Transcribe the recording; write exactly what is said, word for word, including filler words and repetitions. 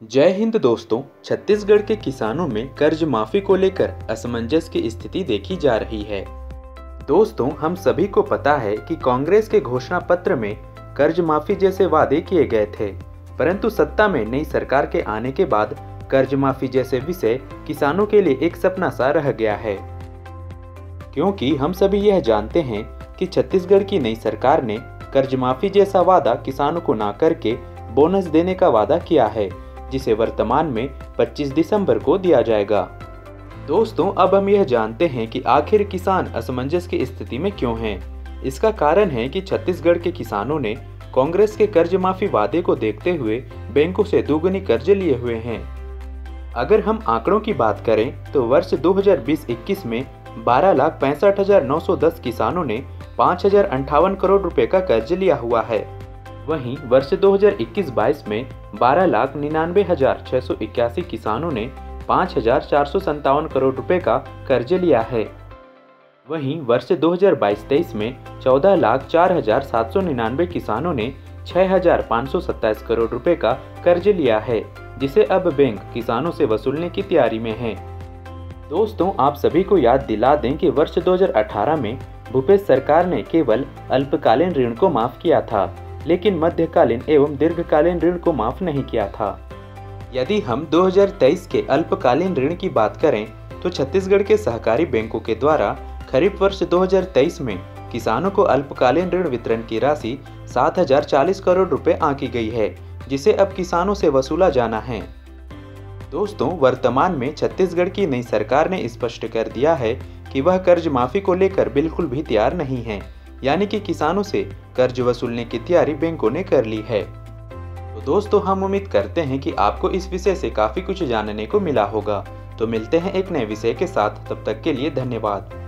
जय हिंद दोस्तों। छत्तीसगढ़ के किसानों में कर्ज माफी को लेकर असमंजस की स्थिति देखी जा रही है। दोस्तों, हम सभी को पता है कि कांग्रेस के घोषणा पत्र में कर्ज माफी जैसे वादे किए गए थे, परंतु सत्ता में नई सरकार के आने के बाद कर्ज माफी जैसे विषय किसानों के लिए एक सपना सा रह गया है। क्योंकि हम सभी यह जानते हैं कि छत्तीसगढ़ की नई सरकार ने कर्ज माफी जैसा वादा किसानों को ना करके बोनस देने का वादा किया है, जिसे वर्तमान में पच्चीस दिसंबर को दिया जाएगा। दोस्तों, अब हम यह जानते हैं कि आखिर किसान असमंजस की स्थिति में क्यों हैं। इसका कारण है कि छत्तीसगढ़ के किसानों ने कांग्रेस के कर्ज माफी वादे को देखते हुए बैंकों से दोगुनी कर्ज लिए हुए हैं। अगर हम आंकड़ों की बात करें तो वर्ष दो हज़ार बीस इक्कीस में बारह लाख पैंसठ हजार नौ सौ दस किसानों ने पाँच हजार अंठावन करोड़ रुपए का कर्ज लिया हुआ है। वहीं वर्ष दो हज़ार इक्कीस बाईस में बारह लाख निन्यानवे हजार छह सौ इक्यासी किसानों ने पाँच हजार चार सौ संतावन करोड़ रुपए का कर्ज लिया है। वहीं वर्ष दो हज़ार बाईस तेईस में चौदह लाख चार हजार सात सौ निन्यानवे किसानों ने छह हजार पाँच सौ सत्ताईस करोड़ रुपए का कर्ज लिया है, जिसे अब बैंक किसानों से वसूलने की तैयारी में है। दोस्तों, आप सभी को याद दिला दें कि वर्ष दो हज़ार अठारह में भूपेश सरकार ने केवल अल्पकालीन ऋण को माफ किया था, लेकिन मध्यकालीन एवं दीर्घकालीन ऋण को माफ नहीं किया था। यदि हम दो हज़ार तेईस के अल्पकालीन ऋण की बात करें तो छत्तीसगढ़ के सहकारी बैंकों के द्वारा खरीफ वर्ष दो हज़ार तेईस में किसानों को अल्पकालीन ऋण वितरण की राशि सात हजार चालीस करोड़ रुपए आंकी गई है, जिसे अब किसानों से वसूला जाना है। दोस्तों, वर्तमान में छत्तीसगढ़ की नई सरकार ने स्पष्ट कर दिया है कि वह कर्ज माफी को लेकर बिल्कुल भी तैयार नहीं है, यानी कि किसानों से कर्ज वसूलने की तैयारी बैंकों ने कर ली है। तो दोस्तों, हम उम्मीद करते हैं कि आपको इस विषय से काफी कुछ जानने को मिला होगा। तो मिलते हैं एक नए विषय के साथ, तब तक के लिए धन्यवाद।